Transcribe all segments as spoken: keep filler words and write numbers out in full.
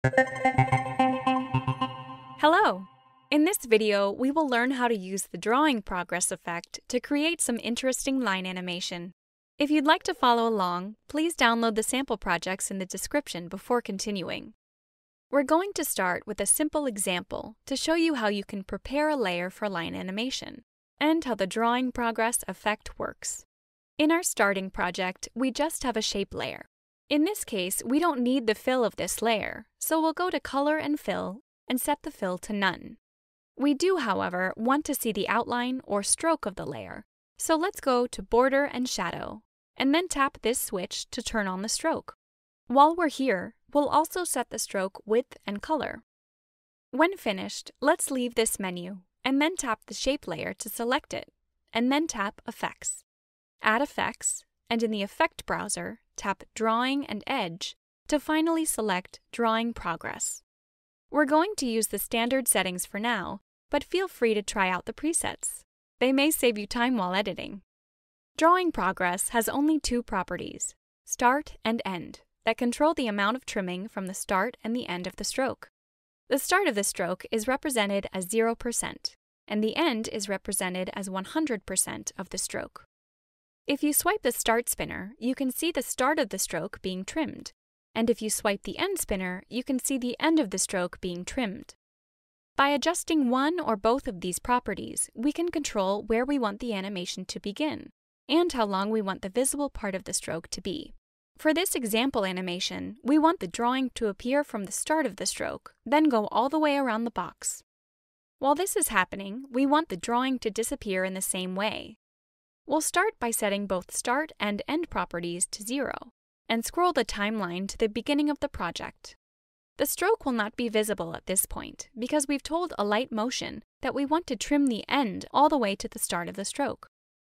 Hello! In this video, we will learn how to use the drawing progress effect to create some interesting line animation. If you'd like to follow along, please download the sample projects in the description before continuing. We're going to start with a simple example to show you how you can prepare a layer for line animation, and how the drawing progress effect works. In our starting project, we just have a shape layer. In this case, we don't need the fill of this layer, so we'll go to Color and Fill and set the fill to None. We do, however, want to see the outline or stroke of the layer, so let's go to Border and Shadow, and then tap this switch to turn on the stroke. While we're here, we'll also set the stroke width and color. When finished, let's leave this menu, and then tap the shape layer to select it, and then tap Effects. Add Effects, and in the Effect browser, tap Drawing and Edge to finally select Drawing Progress. We're going to use the standard settings for now, but feel free to try out the presets. They may save you time while editing. Drawing Progress has only two properties, Start and End, that control the amount of trimming from the start and the end of the stroke. The start of the stroke is represented as zero percent, and the end is represented as one hundred percent of the stroke. If you swipe the Start spinner, you can see the start of the stroke being trimmed, and if you swipe the End spinner, you can see the end of the stroke being trimmed. By adjusting one or both of these properties, we can control where we want the animation to begin, and how long we want the visible part of the stroke to be. For this example animation, we want the drawing to appear from the start of the stroke, then go all the way around the box. While this is happening, we want the drawing to disappear in the same way. We'll start by setting both Start and End properties to zero, and scroll the timeline to the beginning of the project. The stroke will not be visible at this point, because we've told Alight Motion that we want to trim the end all the way to the start of the stroke.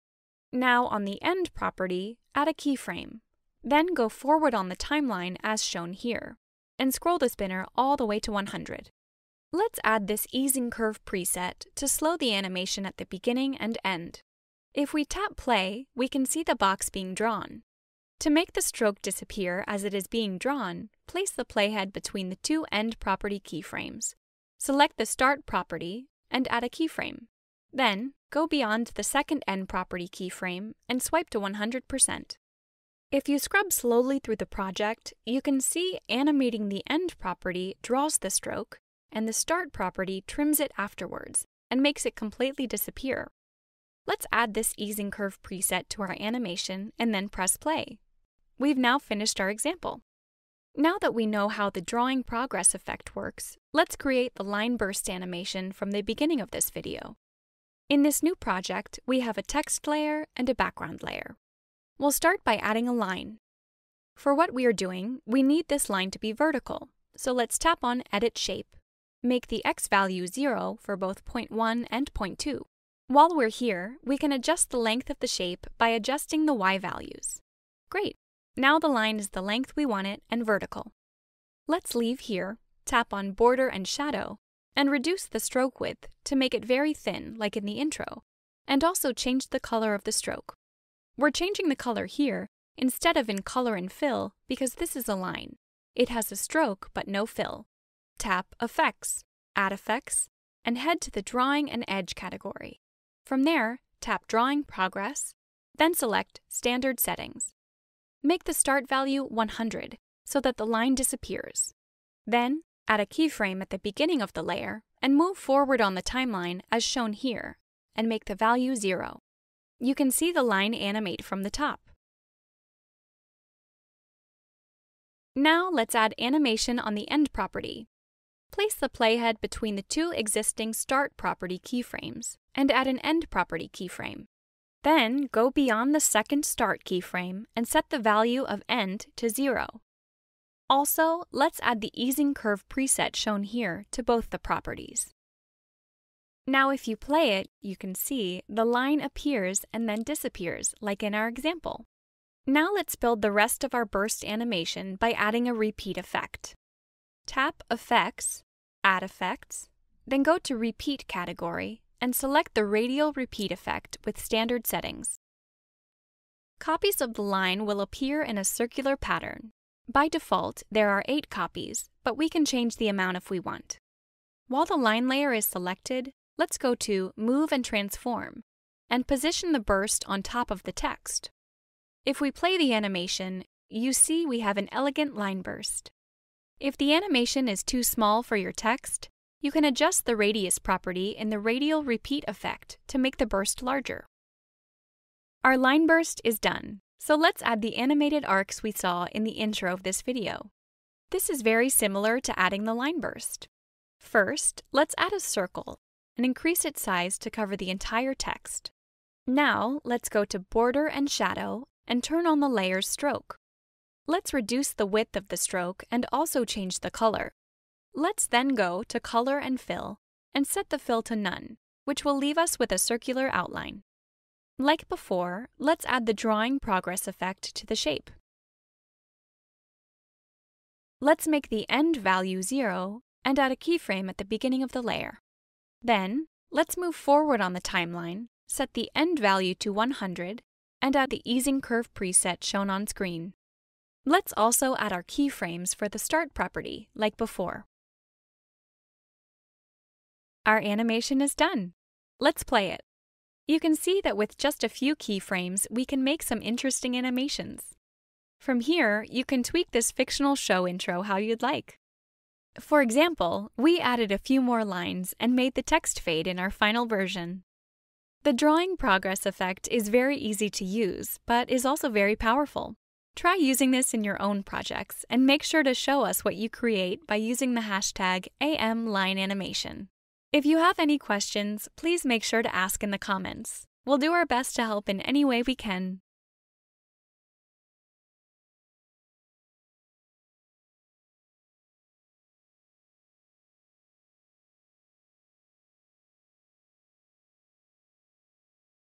Now on the End property, add a keyframe. Then go forward on the timeline as shown here, and scroll the spinner all the way to one hundred. Let's add this easing curve preset to slow the animation at the beginning and end. If we tap play, we can see the box being drawn. To make the stroke disappear as it is being drawn, place the playhead between the two End property keyframes. Select the Start property and add a keyframe. Then, go beyond the second End property keyframe and swipe to one hundred percent. If you scrub slowly through the project, you can see Animating the End property draws the stroke, and the Start property trims it afterwards and makes it completely disappear. Let's add this easing curve preset to our animation and then press play. We've now finished our example. Now that we know how the drawing progress effect works, let's create the line burst animation from the beginning of this video. In this new project, we have a text layer and a background layer. We'll start by adding a line. For what we are doing, we need this line to be vertical, so let's tap on Edit Shape. Make the X value zero for both point one and point two. While we're here, we can adjust the length of the shape by adjusting the Y values. Great! Now the line is the length we want it and vertical. Let's leave here, tap on Border and Shadow, and reduce the stroke width to make it very thin like in the intro, and also change the color of the stroke. We're changing the color here instead of in Color and Fill because this is a line. It has a stroke but no fill. Tap Effects, Add Effects, and head to the Drawing and Edge category. From there, tap Drawing Progress, then select Standard Settings. Make the start value one hundred so that the line disappears. Then, add a keyframe at the beginning of the layer and move forward on the timeline as shown here, and make the value zero. You can see the line animate from the top. Now let's add animation on the End property. Place the playhead between the two existing Start property keyframes and add an End property keyframe. Then go beyond the second Start keyframe and set the value of End to zero. Also, let's add the easing curve preset shown here to both the properties. Now if you play it, you can see the line appears and then disappears, like in our example. Now let's build the rest of our burst animation by adding a repeat effect. Tap Effects, Add Effects, then go to Repeat category and select the Radial Repeat effect with standard settings. Copies of the line will appear in a circular pattern. By default, there are eight copies, but we can change the amount if we want. While the line layer is selected, let's go to Move and Transform, and position the burst on top of the text. If we play the animation, you see we have an elegant line burst. If the animation is too small for your text, you can adjust the radius property in the Radial Repeat effect to make the burst larger. Our line burst is done, so let's add the animated arcs we saw in the intro of this video. This is very similar to adding the line burst. First, let's add a circle and increase its size to cover the entire text. Now, let's go to Border and Shadow and turn on the layer's stroke. Let's reduce the width of the stroke and also change the color. Let's then go to Color and Fill and set the fill to none, which will leave us with a circular outline. Like before, let's add the drawing progress effect to the shape. Let's make the end value zero and add a keyframe at the beginning of the layer. Then, let's move forward on the timeline, set the end value to one hundred, and add the easing curve preset shown on screen. Let's also add our keyframes for the start property, like before. Our animation is done. Let's play it. You can see that with just a few keyframes, we can make some interesting animations. From here, you can tweak this fictional show intro how you'd like. For example, we added a few more lines and made the text fade in our final version. The drawing progress effect is very easy to use, but is also very powerful. Try using this in your own projects and make sure to show us what you create by using the hashtag A M Line Animation. If you have any questions, please make sure to ask in the comments. We'll do our best to help in any way we can.